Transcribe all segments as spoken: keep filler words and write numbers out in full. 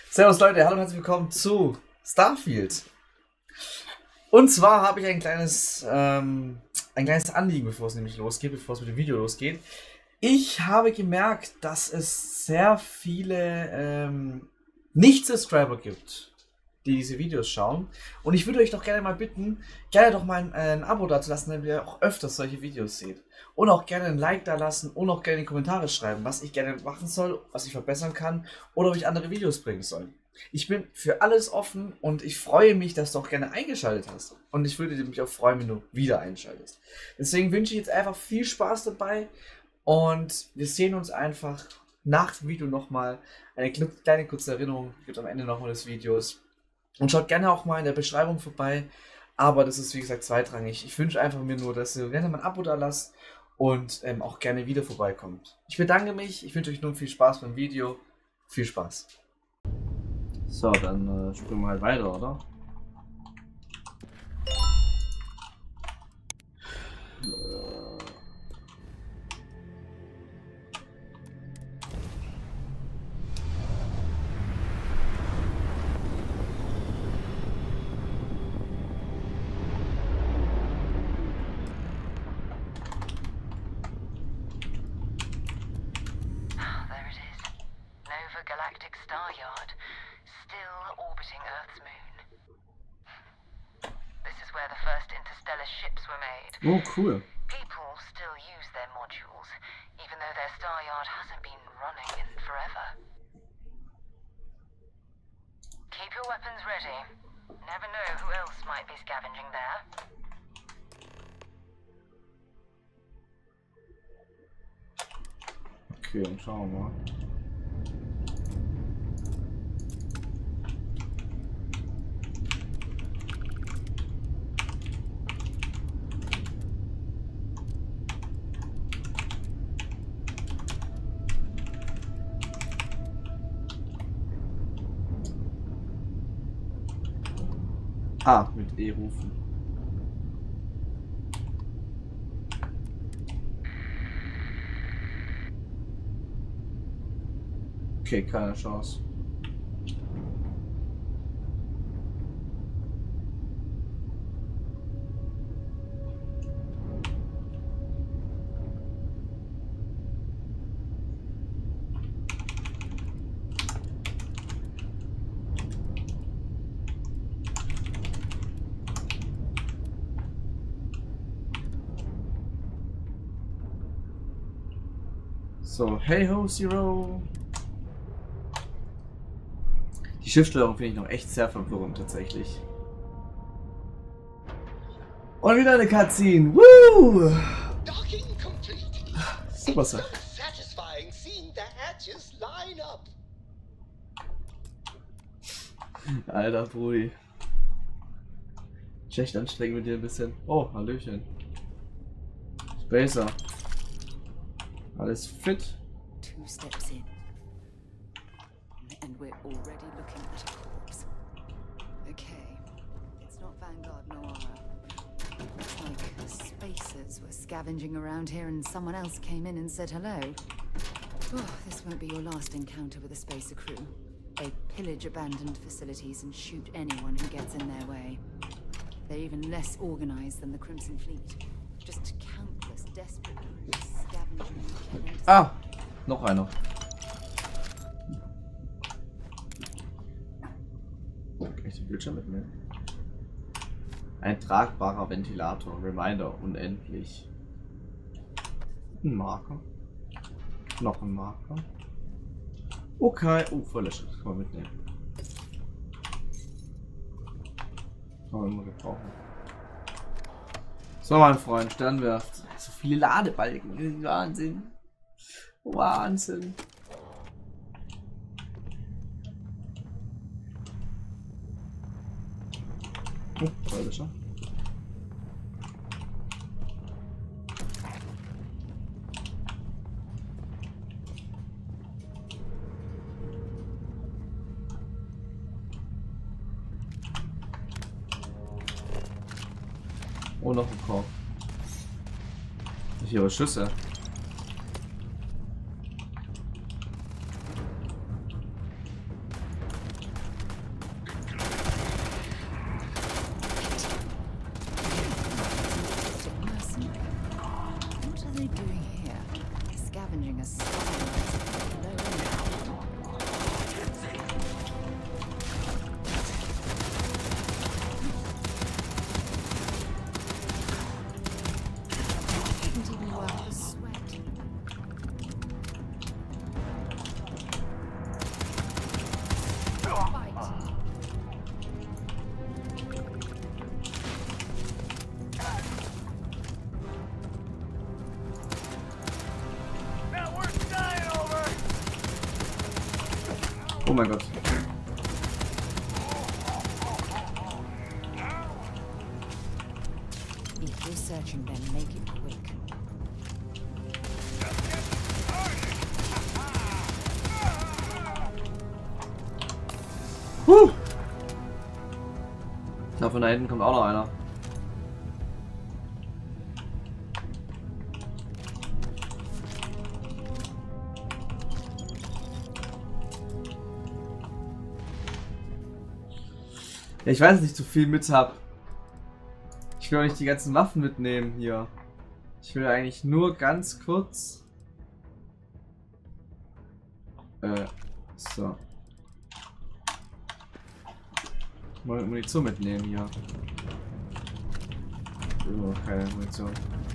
Servus Leute, hallo und herzlich willkommen zu Starfield. Und zwar habe ich ein kleines, ähm, ein kleines Anliegen, bevor es nämlich losgeht, bevor es mit dem Video losgeht. Ich habe gemerkt, dass es sehr viele ähm, Nicht-Subscriber gibt, die diese Videos schauen. Und ich würde euch doch gerne mal bitten, gerne doch mal ein, ein Abo dazulassen, damit ihr auch öfters solche Videos seht. Und auch gerne ein Like da lassen und auch gerne in die Kommentare schreiben, was ich gerne machen soll, was ich verbessern kann oder ob ich andere Videos bringen soll. Ich bin für alles offen und ich freue mich, dass du auch gerne eingeschaltet hast. Und ich würde mich auch freuen, wenn du wieder einschaltest. Deswegen wünsche ich jetzt einfach viel Spaß dabei und wir sehen uns einfach nach dem Video nochmal. Eine kleine kurze Erinnerung gibt am Ende nochmal des Videos. Und schaut gerne auch mal in der Beschreibung vorbei. Aber das ist wie gesagt zweitrangig. Ich wünsche einfach mir nur, dass ihr gerne mal ein Abo da lasst und ähm, auch gerne wieder vorbeikommt. Ich bedanke mich. Ich wünsche euch nun viel Spaß beim Video. Viel Spaß. So, dann äh, springen wir halt weiter, oder? Galactic Star Yard, still orbiting Earth's moon. This is where the first interstellar ships were made. Oh, cool. People still use their modules, even though their star yard hasn't been running in forever. Keep your weapons ready. Never know who else might be scavenging there. Okay, dann schauen wir mal. Ah, mit E rufen. Okay, keine Chance. So, hey ho, Zero. Die Schiffssteuerung finde ich noch echt sehr verwirrend tatsächlich. Und wieder eine Cutscene. Woo! Docking complete. Super, It's Sir. so satisfying seeing the hatches line up. Alter Brudi. Echt anstrengend mit dir ein bisschen. Oh, Hallöchen. Spacer. Alles fit. Two steps in, and we're already looking at a corpse. Okay, it's not Vanguard Noara. It's like spacers were scavenging around here and someone else came in and said hello. Oh, this won't be your last encounter with a spacer crew. They pillage abandoned facilities and shoot anyone who gets in their way. They're even less organized than the Crimson Fleet. Just countless desperate groups scavenging and killing. Ah, noch einer. Kann ich den Bildschirm mitnehmen? Ein tragbarer Ventilator. Reminder, unendlich. Ein Marker. Noch ein Marker. Okay. Oh, Volllöscher. Das kann man mitnehmen. Kann man immer gebrauchen. So, mein Freund, Sternwerft. So viele Ladebalken. Wahnsinn. Wahnsinn. Oh, Volllöscher. Oh, noch ein Korb. Hier aber Schüsse. Oh mein Gott. If you're searching them, make it quick. Huh. Da von da hinten kommt auch noch einer. Ja, ich weiß, dass ich zu viel mit hab. Ich will auch nicht die ganzen Waffen mitnehmen hier. Ich will eigentlich nur ganz kurz. Äh, so. Mal Munition mitnehmen hier. Oh, keine Munition.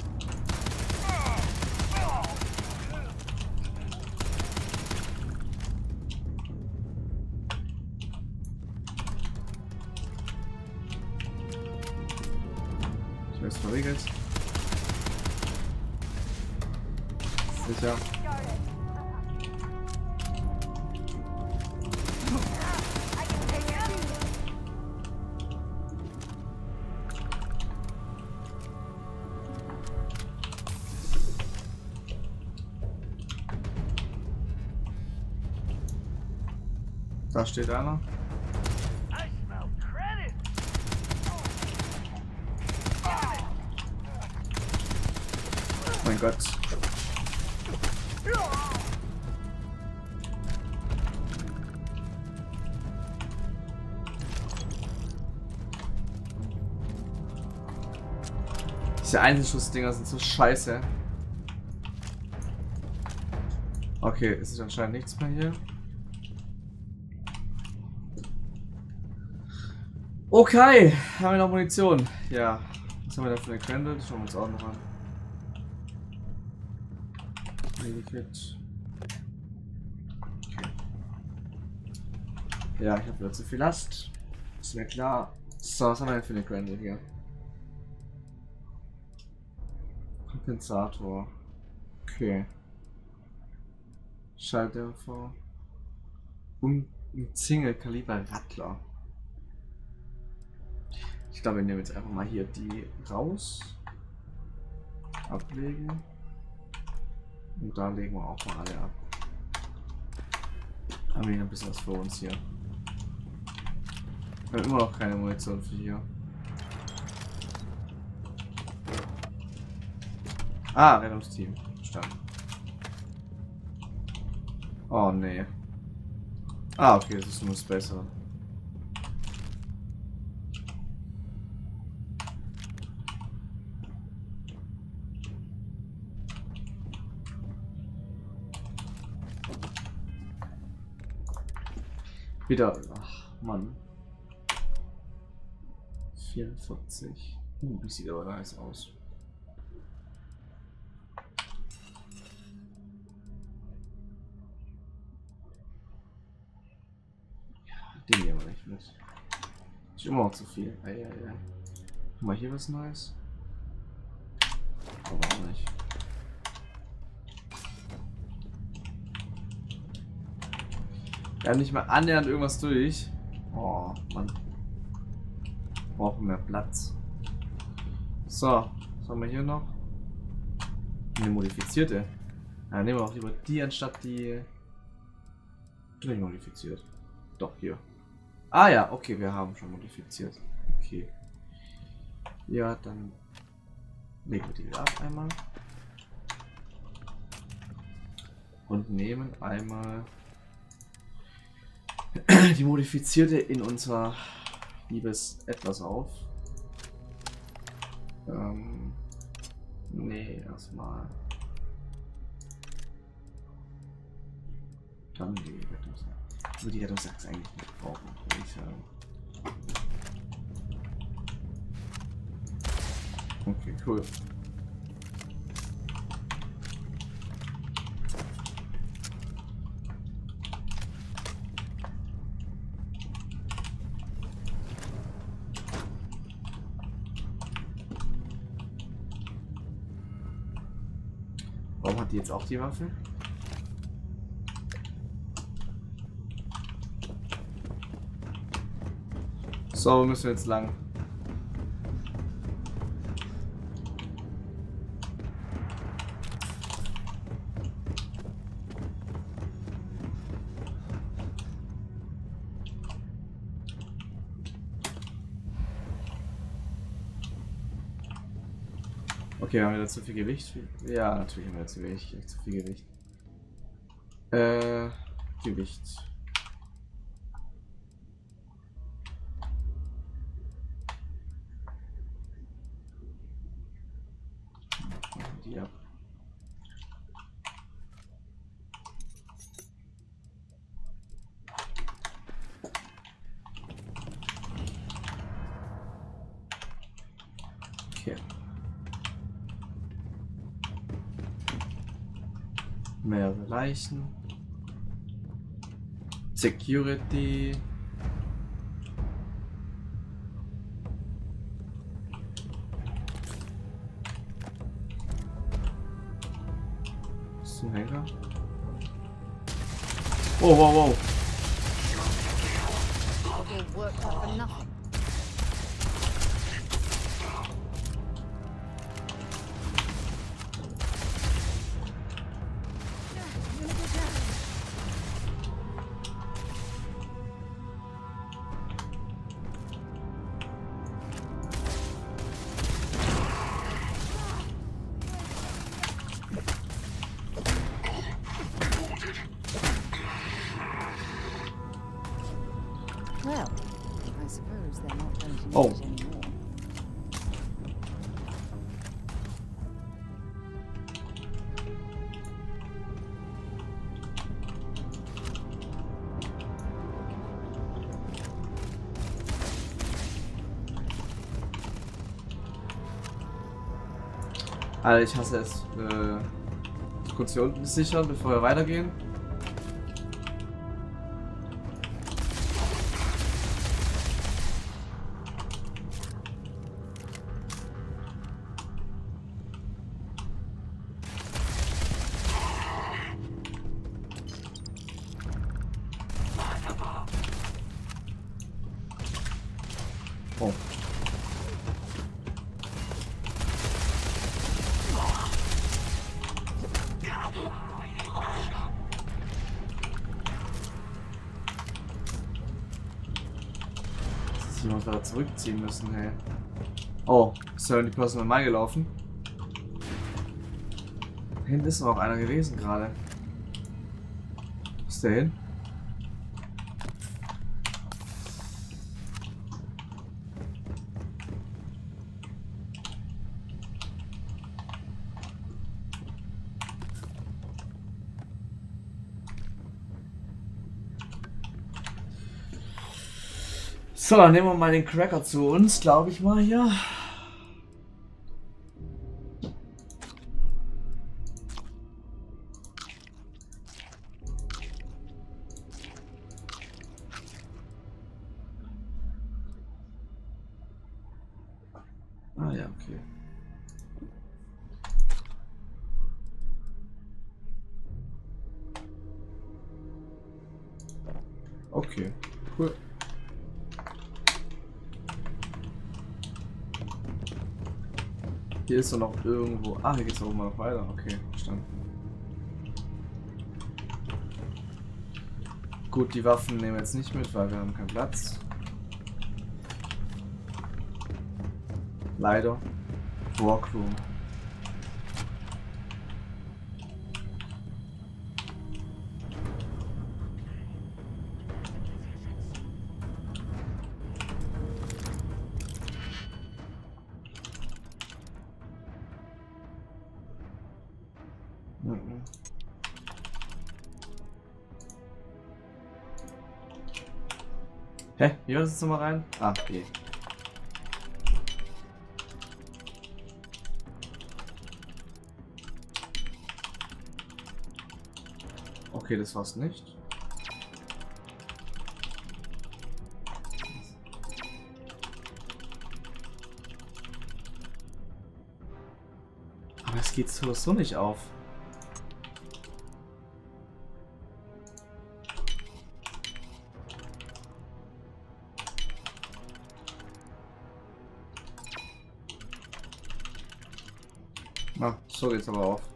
Ich werde es verriegelt. Sicher. Da steht einer. Oh mein Gott. Diese Einzelschussdinger sind so scheiße. Okay, es ist anscheinend nichts mehr hier. Okay, haben wir noch Munition? Ja. Was haben wir da für eine Quelle? Das schauen wir uns auch noch an. Medikit. Okay. Ja, ich habe wieder zu viel Last. Ist mir klar. So, was haben wir denn für eine Quelle hier? Kompensator. Okay. Schalldämpfer. Und ein Single-Kaliber-Rattler. Ich glaube, wir nehmen jetzt einfach mal hier die raus. Ablegen. Und da legen wir auch mal alle ab. Haben wir noch ein bisschen was für uns hier. Wir haben immer noch keine Munition für hier. Ah, Rettungsteam. Verstanden. Oh nee. Ah, okay, das ist nur das Bessere. Wieder. Ach, Mann. vierundvierzig. Uh, das sieht aber nice aus. Den nehmen wir nicht mit. Ist immer noch zu viel. Ja, ja, ja. Guck mal, hier was Neues. Aber auch nicht. Wir haben nicht mal annähernd irgendwas durch. Oh, Mann. Brauchen mehr Platz. So, was haben wir hier noch? Eine modifizierte. Ja, nehmen wir auch lieber die anstatt die. Nicht modifiziert. Doch, hier. Ah ja, okay, wir haben schon modifiziert. Okay. Ja, dann legen wir die wieder ab einmal. Und nehmen einmal die modifizierte in unser liebes Etwas auf. Ähm, nee, erstmal. Dann die Rettungsachse. Ich würde die Rettungsachse eigentlich nicht brauchen, würde ich sagen. Okay, cool. Warum hat die jetzt auch die Waffe? So, wo müssen wir jetzt lang? Okay, haben wir da zu viel Gewicht? Ja, natürlich haben wir zu wenig, zu viel Gewicht. Äh, Gewicht. Die ab. Okay. Mehrere Leichen. Security. Ist ein Henker? Oh, wow, wow. All worked up for nothing. Well, I suppose they're not going to need Oh. it anymore. Alter, ich hasse es. Äh, kurz hier unten sichern, bevor wir weitergehen. Oh. Dass wir uns wieder zurückziehen müssen, hey. Oh, ist ja die Person normal gelaufen. Da hinten ist noch einer gewesen gerade. Wo ist der hin? So, dann nehmen wir mal den Cracker zu uns, glaube ich mal hier. Ah ja, okay. Okay, cool. Hier ist doch noch irgendwo. Ah, hier geht's auch mal noch weiter. Okay, verstanden. Gut, die Waffen nehmen wir jetzt nicht mit, weil wir haben keinen Platz. Leider. Workroom. Mhm. Hä? Hier ist es nochmal rein? Ah, okay. Okay, das war's nicht. Aber es geht so, so nicht auf. Ah, so geht's aber auch.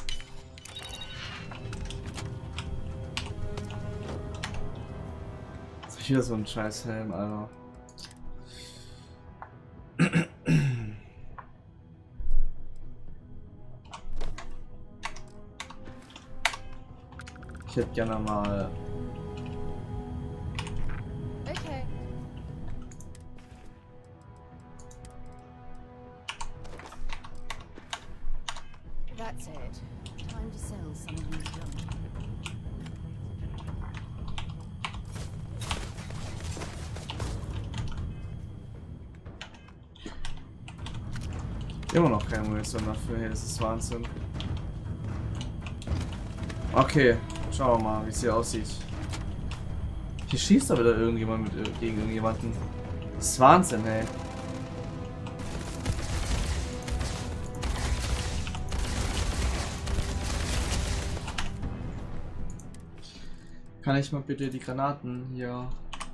Jetzt ist wieder so ein scheiß Helm, Alter. Ich hätte gerne mal. Okay. That's it. Time to sell some of these junk. Immer noch keine Munition dafür, hey, das ist Wahnsinn. Okay, schauen wir mal, wie es hier aussieht. Hier schießt aber wieder irgendjemand mit, gegen irgendjemanden. Das ist Wahnsinn, hey. Kann ich mal bitte die Granaten hier...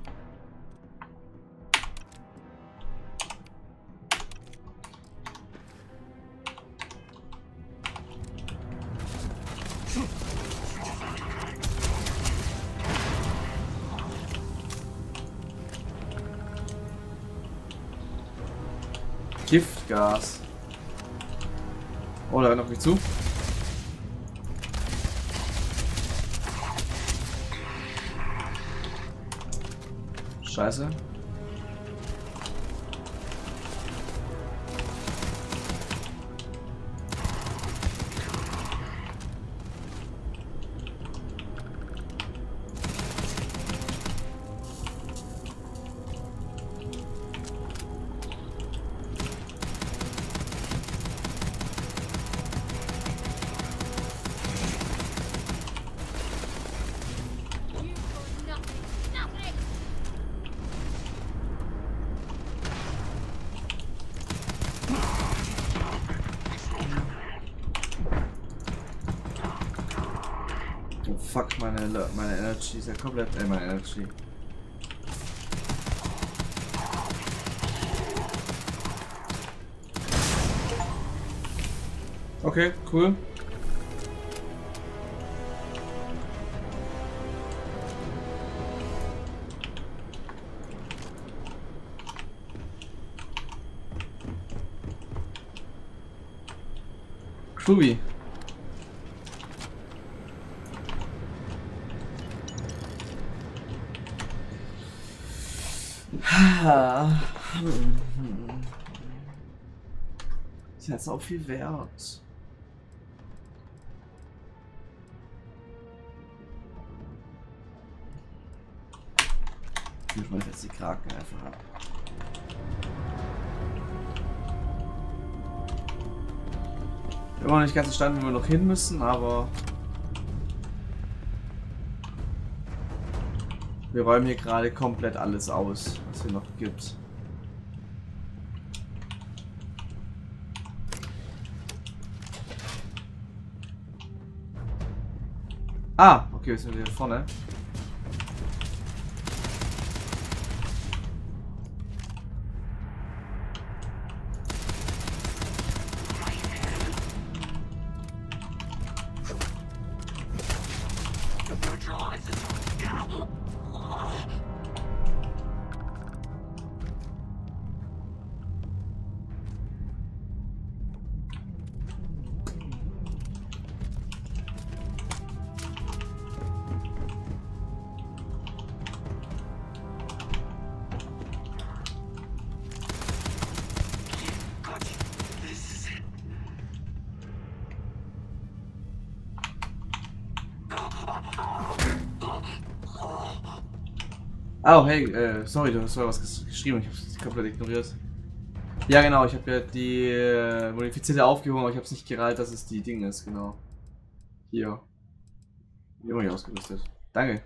Giftgas. Oh, da rennt auf mich zu. Scheiße. Oh fuck, meine, meine Energy ist ja komplett, äh, meine Energy. Okay, cool. Groovy. Ist jetzt auch viel wert. Ich schmeiß jetzt die Kraken einfach ab. Ich bin noch nicht ganz verstanden, wo wir noch hin müssen, aber wir räumen hier gerade komplett alles aus, was hier noch gibt. Ah, okay, wir sind wieder vorne. Oh, hey, äh, sorry, du hast vorher was ges geschrieben, ich hab's komplett ignoriert. Ja, genau, ich habe ja die äh, modifizierte aufgehoben, aber ich habe es nicht gereiht, dass es die Ding ist, genau. Hier. Immer nicht ausgerüstet. Danke.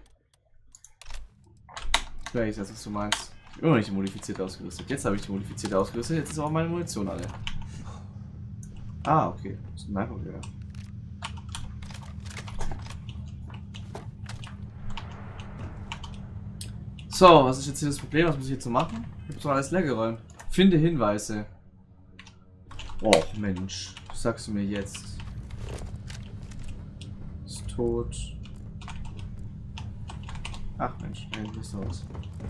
Ich weiß jetzt, was du meinst. Ich bin immer nicht die modifizierte ausgerüstet. Jetzt habe ich die modifizierte ausgerüstet, jetzt ist auch meine Munition alle. Ah, okay. Das ist ein Sniper-Gewehr. So, was ist jetzt hier das Problem? Was muss ich jetzt so machen? Ich habe so alles leer geräumt. Finde Hinweise. Och Mensch, sagst du mir jetzt? Ist tot. Ach Mensch, eigentlich ist aus.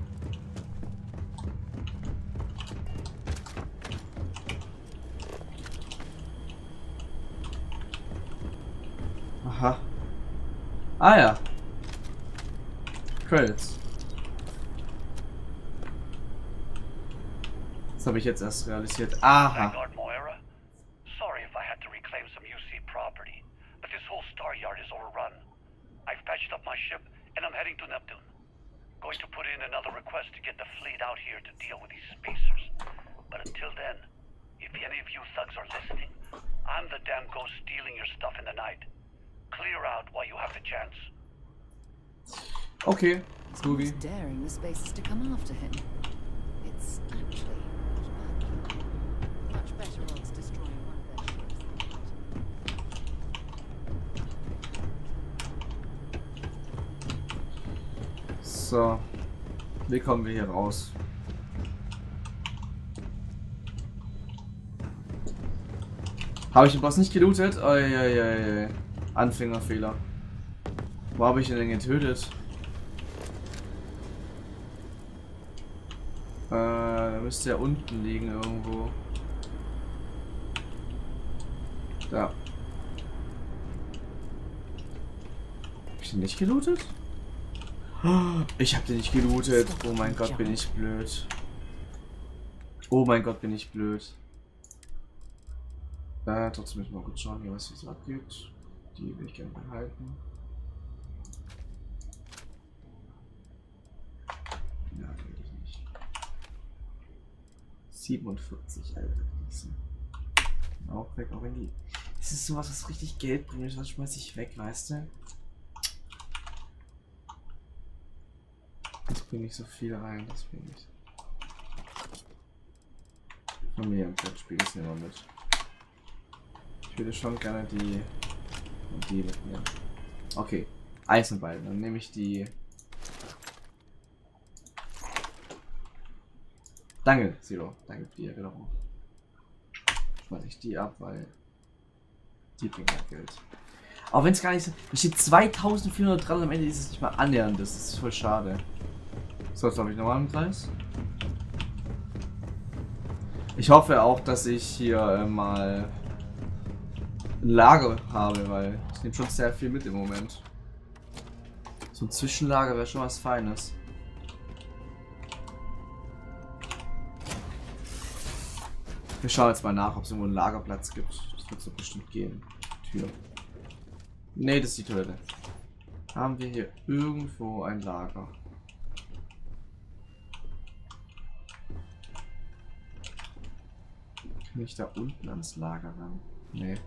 Aha. Ah ja. Credits. Das habe ich jetzt erst realisiert. Aha. Vanguard Moira? Sorry if I had to reclaim some U C property, but this whole star yard is overrun. I've patched up my ship and I'm heading to Neptune. Going to put in another request to get the fleet out here to deal with these spacers. But until then, if any of you thugs are listening, I'm the damn ghost stealing your stuff in the night. Clear out while you have the chance. Okay, Scooby. Who's daring the spacers to come after him? It's actually not bad. Much better odds destroying one of their ships. So. Wie kommen wir hier raus? Habe ich den Boss nicht gelootet? Oh, ja, ja, ja. Anfängerfehler. Wo habe ich ihn denn getötet? Äh, da müsste er unten liegen irgendwo. Da. Habe ich den nicht gelootet? Ich habe den nicht gelootet. Oh mein Gott, bin ich blöd. Oh mein Gott, bin ich blöd. Äh, trotzdem müssen wir mal kurz schauen, hier, was hier so abgeht. Die will ich gerne behalten. Ja, will ich nicht. siebenundvierzig, Alter. Auch weg, auch wenn die. Das ist sowas, was richtig Geld bringt, was schmeiß ich weg, weißt du? Das bringt nicht so viel rein, das bringt nicht. Familienbrettspiel ist immer mit. Ich würde schon gerne die und die mitnehmen. Okay, Eisenball. Dann nehme ich die. Danke, Zero. Danke für die Erinnerung. Schmeiße ich die ab, weil die bringen halt Geld. Auch wenn es gar nicht so. Da steht zweitausendvierhundert dran, am Ende ist es nicht mal annähernd. Das ist voll schade. So, jetzt habe ich nochmal im Kreis. Ich hoffe auch, dass ich hier äh, mal ein Lager habe, weil ich nehme schon sehr viel mit im Moment. So ein Zwischenlager wäre schon was Feines. Wir schauen jetzt mal nach, ob es irgendwo einen Lagerplatz gibt. Das wird so bestimmt gehen. Tür. Ne, das ist die Toilette. Haben wir hier irgendwo ein Lager? Kann ich da unten ans Lager ran? Nee.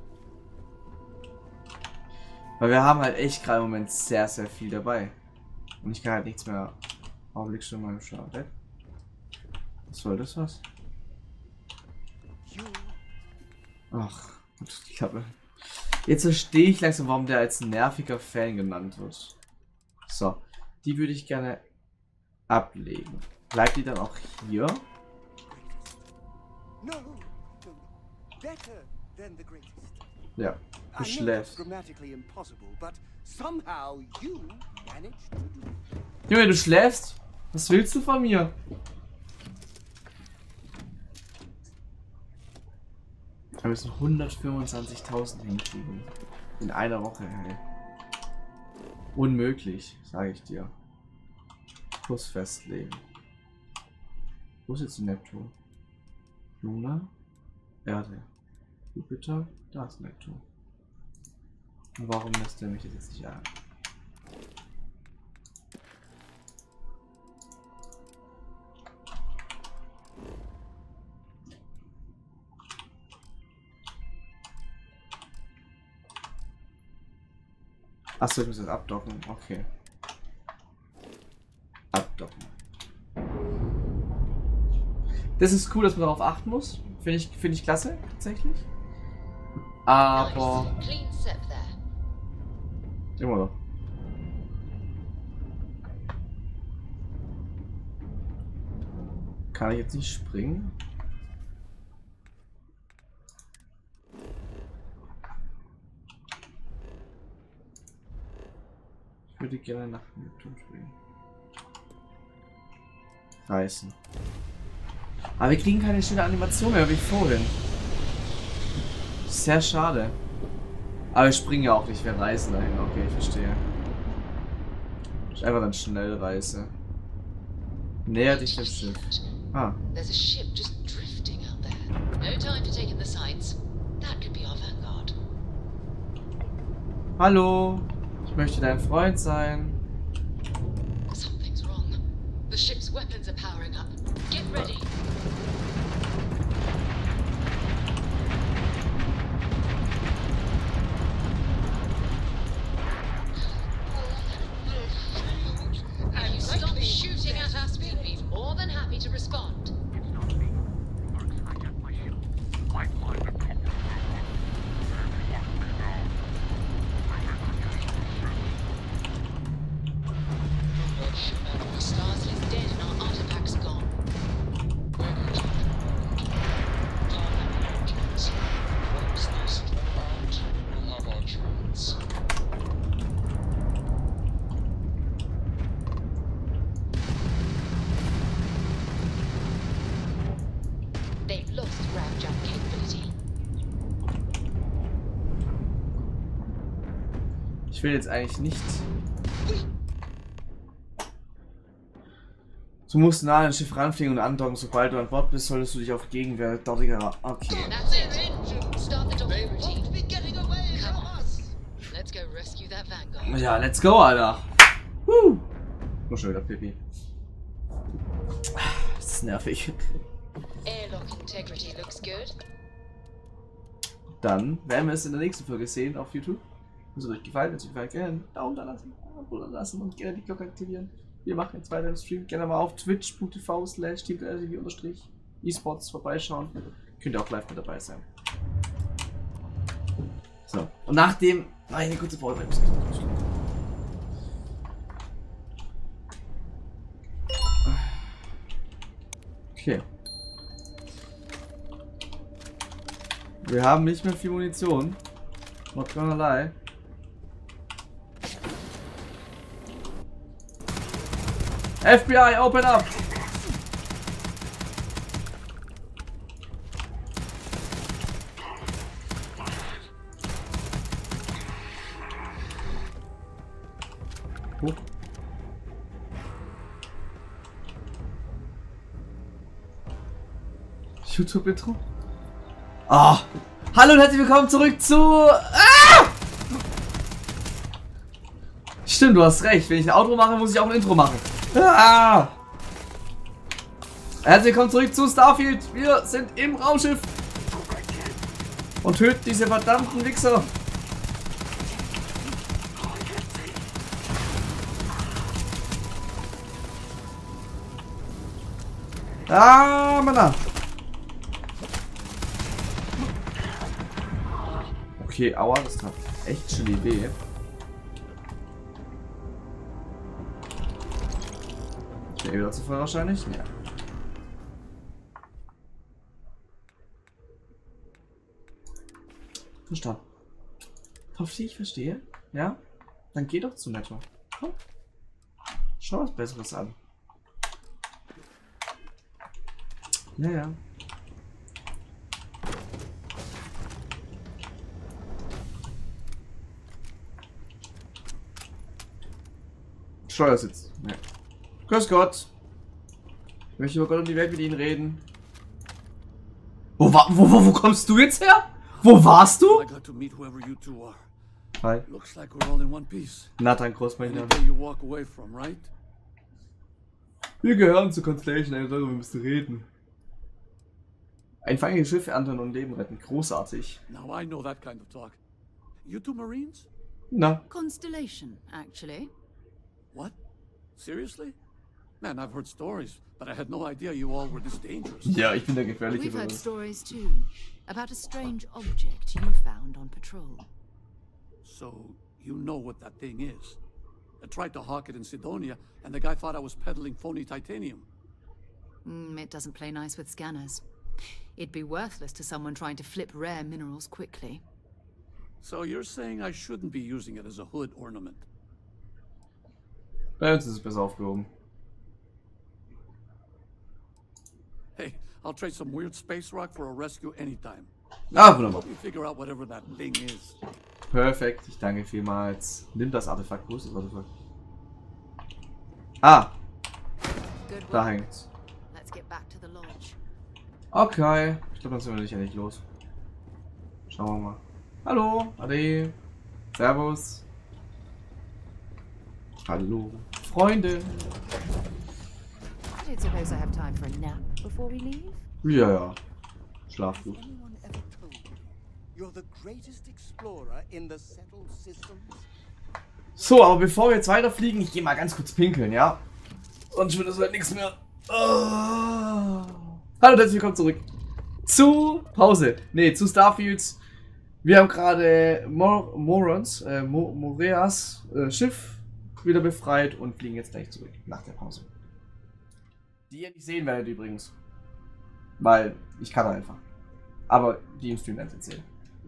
Weil wir haben halt echt gerade im Moment sehr, sehr viel dabei. Und ich kann halt nichts mehr. Augenblick schon mal im Schlaf. Was soll das was? Ach, gut, die Klappe. Jetzt verstehe ich langsam, warum der als nerviger Fan genannt wird. So, die würde ich gerne ablegen. Bleibt die dann auch hier? Ja, du schläfst. Junge, du schläfst? Was willst du von mir? Wir müssen hundertfünfundzwanzigtausend hinkriegen. In einer Woche, hey. Unmöglich, sage ich dir. Kurs festlegen. Wo ist jetzt Neptun? Luna? Erde. Jupiter? Da ist Neptun. Und warum lässt er mich jetzt nicht ein? Achso, ich muss jetzt abdocken. Okay. Abdocken. Das ist cool, dass man darauf achten muss. Finde ich, finde ich klasse, tatsächlich. Aber. Immer noch. Kann ich jetzt nicht springen? würde gerne nach Neptun springen. Reisen. Aber wir kriegen keine schöne Animation mehr wie vorhin. Sehr schade. Aber wir springen ja auch nicht, wir reisen dahin. Okay, ich verstehe. Ist einfach dann Schnellreise. Näher dich dem Schiff. Ah. There's a ship just drifting out there. No time to take in the sights. That could be our vanguard. Hallo. Ich möchte dein Freund sein. Something's wrong. The ship's weapons are powering up. Get ready. If you stop shooting at us, we'd be more than happy to respond. Starsley's dead and our artifacts gone. They've lost ground jump capability. Ich will jetzt eigentlich nicht. Du musst nah an das Schiff ranfliegen und andocken. Sobald du an Bord bist, solltest du dich auf Gegenwehr dortiger. Okay. That's it. Start the docking routine. Come on. Let's go rescue that vanguard. Ja, let's go, Alter. Woo. Nur schon wieder Pipi. Das ist nervig. Airlock integrity looks good. Dann werden wir es in der nächsten Folge sehen auf YouTube. Wenn es euch gefallen, wenn es euch gefallen, gerne einen Daumen da lassen, Abo da lassen und gerne die Glocke aktivieren. Wir machen jetzt weiter im Stream. Gerne mal auf twitch punkt t v slash t v unterstrich esports vorbeischauen. Könnt ihr auch live mit dabei sein. So. Und nachdem. Nein, eine kurze Pause. Okay. Wir haben nicht mehr viel Munition. Not gonna lie. F B I, open up! Hoch. YouTube-Intro? Ah! Hallo und herzlich willkommen zurück zu... Ah! Stimmt, du hast recht. Wenn ich ein Outro mache, muss ich auch ein Intro machen. Ah! Herzlich willkommen zurück zu Starfield. Wir sind im Raumschiff und töten diese verdammten Wichser. Ah, Mann. Okay, aua, das tat echt schön weh. Der wieder zu voll wahrscheinlich? Ja. Verstanden. Hoffe ich verstehe. Ja? Dann geh doch zu Netto. Komm. Schau was Besseres an. Ja, ja. Steuersitz. Ja. Grüß Gott. Ich möchte über Gott und die Welt mit Ihnen reden. Wo, wa wo, wo, wo kommst du jetzt her? Wo warst du? Hi. Nathan Großmeister. Wir gehören zur Constellation, eine darüber müsst reden. Ein feindliches Schiff ernten und Leben retten. Großartig. Now I know that kind of talk. You two Marines? Na. Constellation, actually. What? Seriously? Man, I've heard stories, but I had no idea you all were this dangerous. Ja, ich bin der gefährliche. We've heard stories too about a strange object you found on patrol. So you know what that thing is? I tried to hawk it in Sidonia, and the guy thought I was peddling phony titanium. Mm, it doesn't play nice with scanners. It'd be worthless to someone trying to flip rare minerals quickly. So you're saying I shouldn't be using it as a hood ornament? Bei uns ist es besser aufgehoben. Hey, I'll trade some weird space rock for a rescue anytime. Ah, wunderbar. Help me figure out whatever that thing is. Perfekt, ich danke vielmals. Nimm das Artefakt. Wo ist das Artefakt? Ah, Good da work. hängt's. Let's get back to the lodge. Okay, ich glaube, dann sind wir nicht endlich los. Schauen wir mal. Hallo, Ade. Servus. Hallo, Freunde. I don't suppose I have time for a nap before we leave. Ja, ja. Schlaf gut. Anyone ever told you you're the greatest explorer in the settled systems? So, aber bevor wir jetzt weiterfliegen, ich gehe mal ganz kurz pinkeln, ja? Sonst wird es halt nichts mehr. Oh. Hallo, herzlich willkommen zurück. Zu Pause. Ne, zu Starfields. Wir haben gerade Mor Morons, äh, Mo Moreas äh, Schiff wieder befreit und fliegen jetzt gleich zurück nach der Pause. Die ihr nicht sehen werdet übrigens. Weil ich kann einfach. Aber die im Stream werden es erzählen.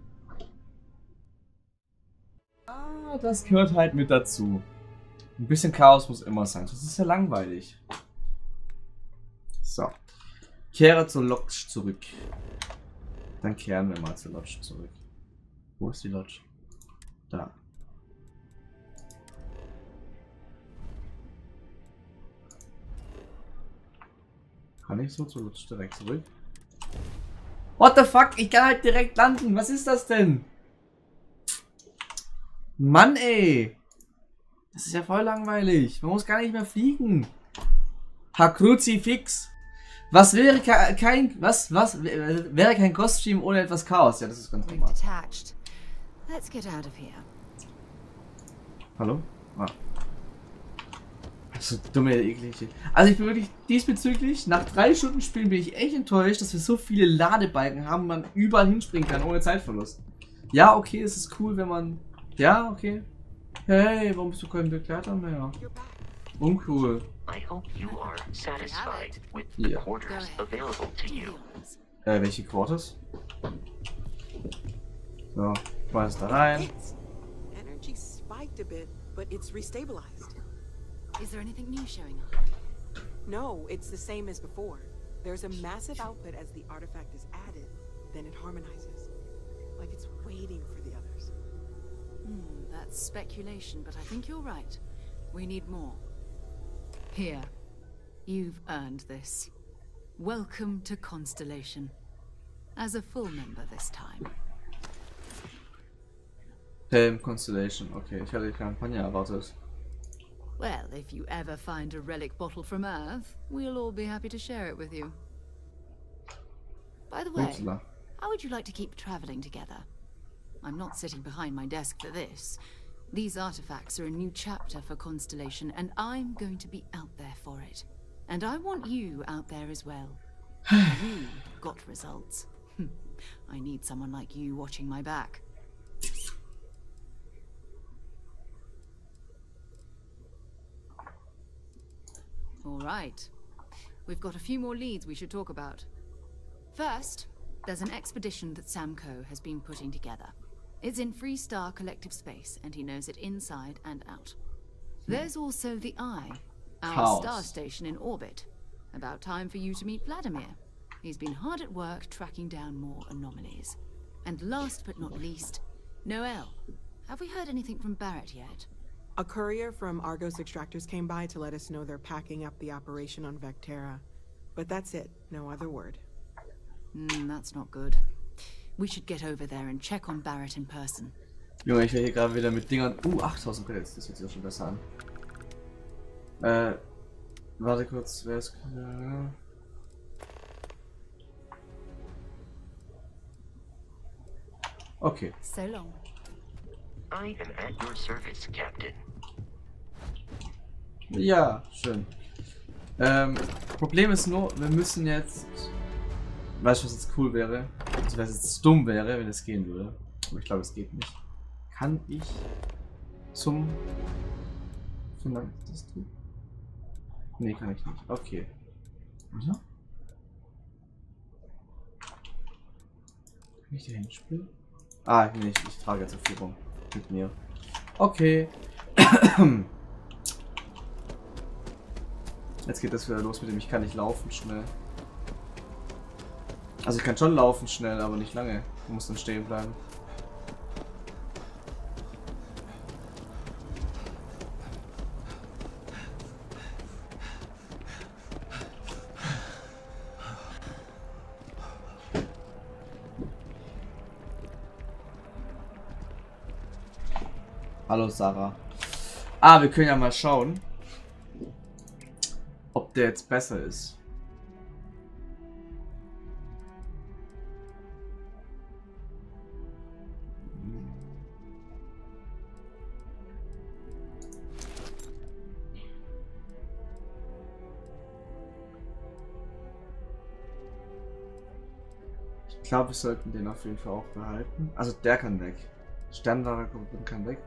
Ah, das gehört halt mit dazu. Ein bisschen Chaos muss immer sein, das ist ja langweilig. So. Kehre zur Lodge zurück. Dann kehren wir mal zur Lodge zurück. Wo ist die Lodge? Da. Kann ich so zur Lodge direkt zurück? What the fuck? Ich kann halt direkt landen. Was ist das denn? Mann, ey. Das ist ja voll langweilig. Man muss gar nicht mehr fliegen. Ha Kruzifix. Was wäre ke kein was was wäre kein Kostüm ohne etwas Chaos? Ja, das ist ganz We've normal. detached. Let's get out of here. Hallo? Ah. So dumme, eklige. Also ich bin wirklich diesbezüglich, nach drei Stunden Spielen bin ich echt enttäuscht, dass wir so viele Ladebalken haben, man überall hinspringen kann, ohne Zeitverlust. Ja, okay, es ist cool, wenn man... Ja, okay. Hey, warum bist du kein Begleiter mehr? Uncool. I hope you are satisfied with the Yeah. quarters available to you. Äh, welche Quarters? So, schmeiß es da rein. It's energy spiked a bit, but it's restabilized. Is there anything new showing up? No, it's the same as before. There's a massive output as the artifact is added, then it harmonizes. Like it's waiting for the others. Hmm, that's speculation, but I think you're right. We need more. Here. You've earned this. Welcome to Constellation. As a full member this time. Helm Constellation, okay, ich hatte die Kampagne erwartet. Well, if you ever find a relic bottle from Earth, we'll all be happy to share it with you. By the way, Ursula. how would you like to keep traveling together? I'm not sitting behind my desk for this. These artifacts are a new chapter for Constellation, and I'm going to be out there for it. And I want you out there as well. You got results. I need someone like you watching my back. All right. We've got a few more leads we should talk about. First, there's an expedition that Samco has been putting together. It's in Freestar Collective Space, and he knows it inside and out. There's also the Eye, our Chaos. star station in orbit. About time for you to meet Vladimir. He's been hard at work tracking down more anomalies. And last but not least, Noel. Have we heard anything from Barrett yet? A courier from Argos Extractors came by to let us know they're packing up the operation on Vectera. But that's it, no other word. Hmm, that's not good. We should get over there and check on Barrett in person. Junge, ich werde hier gerade wieder mit Dingern. Uh, achttausend Credits, das hört sich auch schon besser an. Äh, warte kurz, wer ist. Äh, okay. So long. I am at your service, Captain. Ja, schön. Ähm, Problem ist nur, wir müssen jetzt. Weißt du, was jetzt cool wäre? Also, was jetzt dumm wäre, wenn es gehen würde. Aber ich glaube, es geht nicht. Kann ich zum. Vielleicht das tun? Nee, kann ich nicht. Okay. Oder? Kann ich da hinspielen? Ah, nee, ich, ich trage jetzt Erführung mit mir. Okay. Jetzt geht das wieder los mit dem, ich kann nicht laufen schnell. Also ich kann schon laufen schnell, aber nicht lange. Ich muss dann stehen bleiben. Hallo Sarah. Ah, wir können ja mal schauen, ob der jetzt besser ist. Ich glaube, wir sollten den auf jeden Fall auch behalten. Also der kann weg. Sternware kann weg.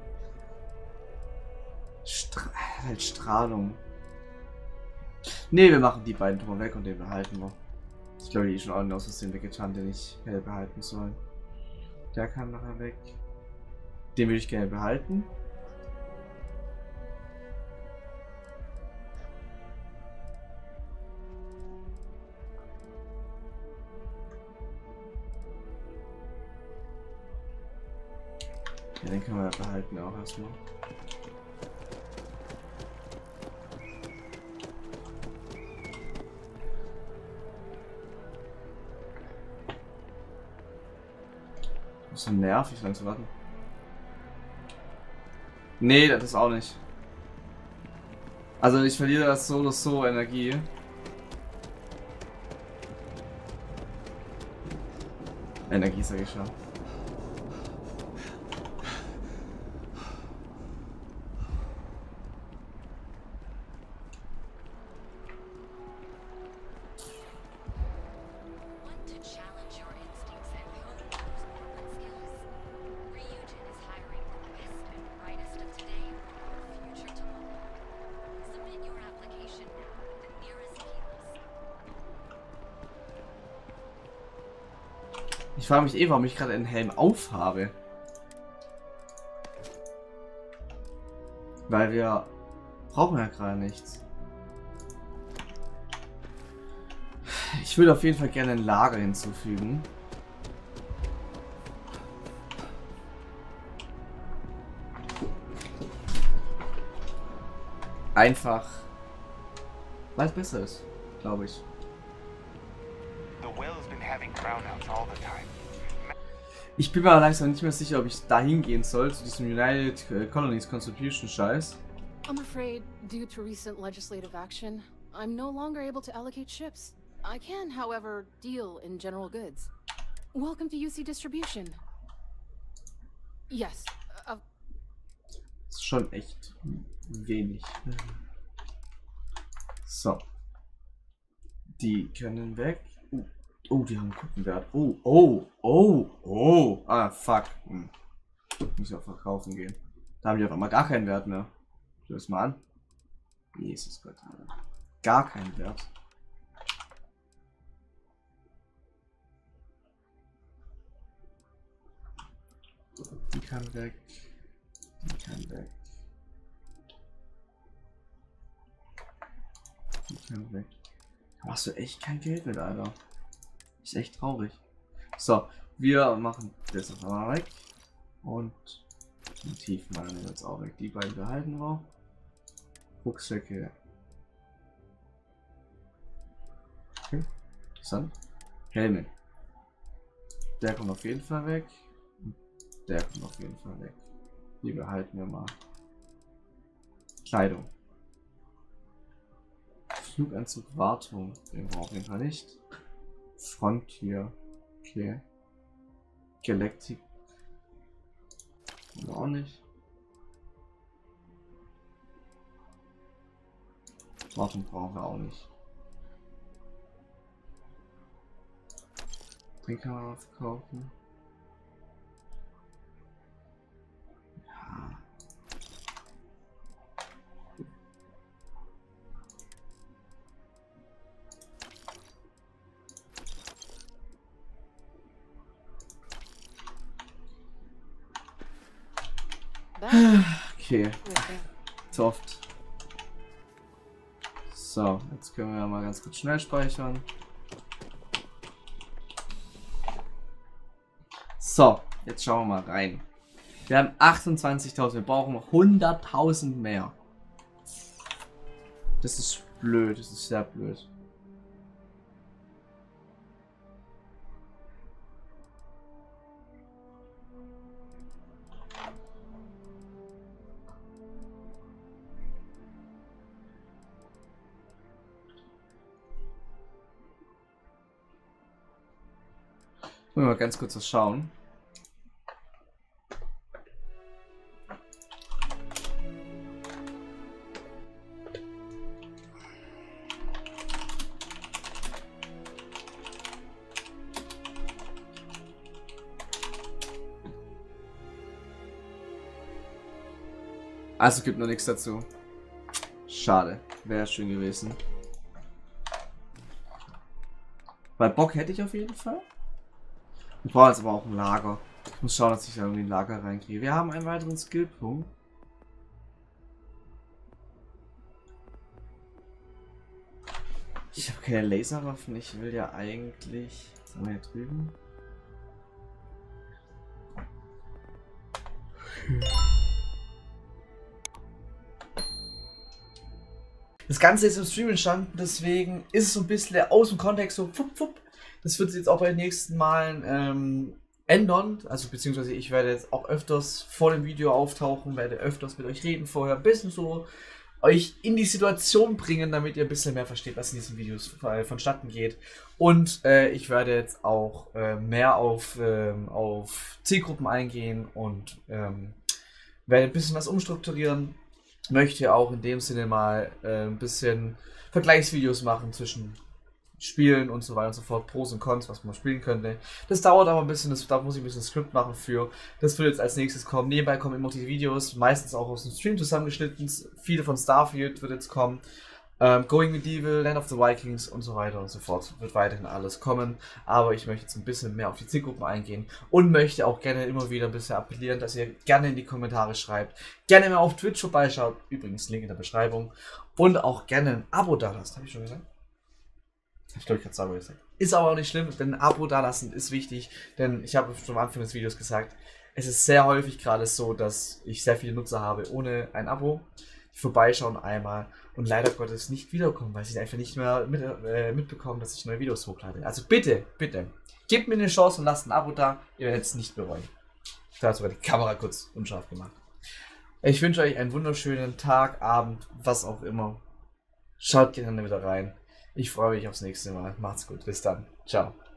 Stra halt Strahlung. Ne, wir machen die beiden schon mal weg und den behalten wir. Ich glaube, die schon alle aus Versehen weggetan, den ich hätte behalten sollen. Der kann nachher weg. Den würde ich gerne behalten. Ja, den können wir ja behalten auch erstmal. Das ist so nervig, lang zu warten. Nee, das ist auch nicht. Also ich verliere das so oder so Energie. Energie sage ich schon. Ich frage mich eh, warum ich gerade einen Helm aufhabe. Weil wir brauchen ja gerade nichts. Ich würde auf jeden Fall gerne ein Lager hinzufügen. Einfach, weil es besser ist, glaube ich. Ich bin mir langsam nicht mehr sicher, ob ich da hingehen soll, zu diesem United Colonies Constitution Scheiß. I'm afraid, due to recent legislative action, I'm no longer able to allocate ships. I can, however, deal in general goods. Welcome to U C Distribution. Yes. Uh, das ist schon echt wenig. So. Die können weg. Uh. Oh, die haben einen guten Wert. Oh, oh, oh, oh. Ah, fuck. Hm. Muss ich auch verkaufen gehen. Da haben die auf einmal gar keinen Wert mehr. Schau das mal an. Jesus Gott. Gar keinen Wert. Die kann weg. Die kann weg. Die kann weg. Da machst du echt kein Geld mit, Alter. Ist echt traurig. So, wir machen das auf einmal weg. Und die Tiefenmaler nehmen wir jetzt auch weg. Die beiden behalten wir. Rucksäcke. Okay, interessant. Helme. Der kommt auf jeden Fall weg. Der kommt auf jeden Fall weg. Die behalten wir mal. Kleidung. Fluganzug, Wartung. Den brauchen wir auf jeden Fall nicht. Frontier. Okay. Galactic. Auch nicht. Wartung brauchen wir auch nicht. Den kann man verkaufen. Ja. Okay. Soft. So, jetzt können wir mal ganz kurz schnell speichern. So, jetzt schauen wir mal rein. Wir haben achtundzwanzigtausend, wir brauchen noch hunderttausend mehr. Das ist blöd, das ist sehr blöd. Mal ganz kurz was schauen. Also gibt noch nichts dazu. Schade, wäre schön gewesen. Weil Bock hätte ich auf jeden Fall. Ich brauche jetzt aber auch ein Lager. Ich muss schauen, dass ich da irgendwie ein Lager reinkriege. Wir haben einen weiteren Skillpunkt. Ich habe keine Laserwaffen. Ich will ja eigentlich... Was haben wir hier drüben? Das Ganze ist im Stream entstanden, deswegen ist es so ein bisschen aus dem Kontext so pfupp, pfupp. Das wird sich jetzt auch bei den nächsten Malen ähm, ändern. Also beziehungsweise ich werde jetzt auch öfters vor dem Video auftauchen, werde öfters mit euch reden vorher, ein bisschen so euch in die Situation bringen, damit ihr ein bisschen mehr versteht, was in diesen Videos äh, vonstatten geht. Und äh, ich werde jetzt auch äh, mehr auf, ähm, auf Zielgruppen eingehen und ähm, werde ein bisschen was umstrukturieren. Möchte auch in dem Sinne mal äh, ein bisschen Vergleichsvideos machen zwischen Spielen und so weiter und so fort, Pros und Cons, was man spielen könnte. Das dauert aber ein bisschen, das, da muss ich ein bisschen Skript machen für. Das wird jetzt als nächstes kommen. Nebenbei kommen immer die Videos, meistens auch aus dem Stream zusammengeschnitten. Viele von Starfield wird jetzt kommen. Ähm, Going Medieval, Land of the Vikings und so weiter und so fort. Wird weiterhin alles kommen. Aber ich möchte jetzt ein bisschen mehr auf die Zielgruppen eingehen und möchte auch gerne immer wieder ein bisschen appellieren, dass ihr gerne in die Kommentare schreibt. Gerne mal auf Twitch vorbeischaut. Übrigens, Link in der Beschreibung. Und auch gerne ein Abo da lasst. Habe ich schon gesagt? Hab ich glaube ich gerade sauber gesagt. Ist aber auch nicht schlimm, denn ein Abo da lassen ist wichtig. Denn ich habe schon am Anfang des Videos gesagt, es ist sehr häufig gerade so, dass ich sehr viele Nutzer habe ohne ein Abo. Die vorbeischauen einmal und leider Gottes nicht wiederkommen, weil sie einfach nicht mehr mit, äh, mitbekommen, dass ich neue Videos hochlade. Also bitte, bitte, gebt mir eine Chance und lasst ein Abo da. Ihr werdet es nicht bereuen. Da hat sogar die Kamera kurz unscharf gemacht. Ich wünsche euch einen wunderschönen Tag, Abend, was auch immer. Schaut gerne wieder rein. Ich freue mich aufs nächste Mal. Macht's gut. Bis dann. Ciao.